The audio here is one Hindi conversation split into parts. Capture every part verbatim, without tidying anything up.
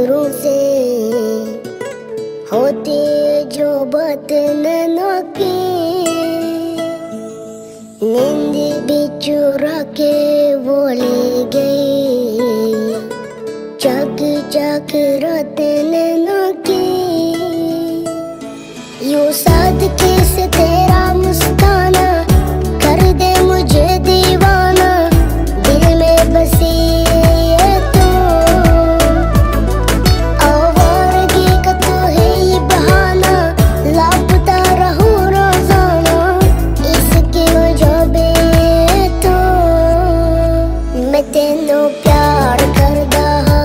नजरों से होते जो बात नैना की, नींद भी चुरा के वो ले गई, चक चक रात नैना की। यूं सादगी से तेरा मुस्काना कर दे मुझे दीवाना, दिल में बसी है तू। आवारगी का तो है ये बहाना, लापता रहूं रोजाना, इसकी वजह भी है तू। मैं तेनू प्यार करदा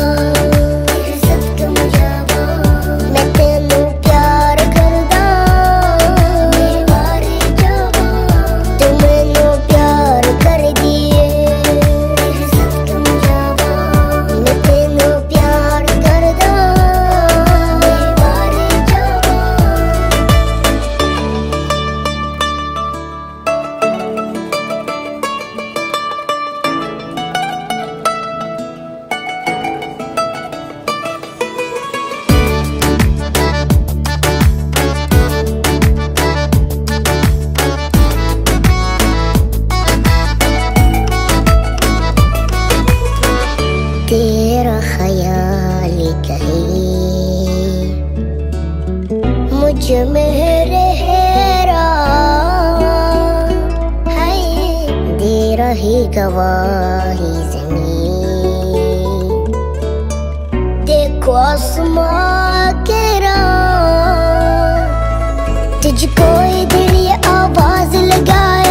तेरा ख्याल कहीं मुझ में रहरा है, दे रही गवाही ज़मीं। देखो आसमां के राह, तुझको ये दिल ये आवाज लगाए।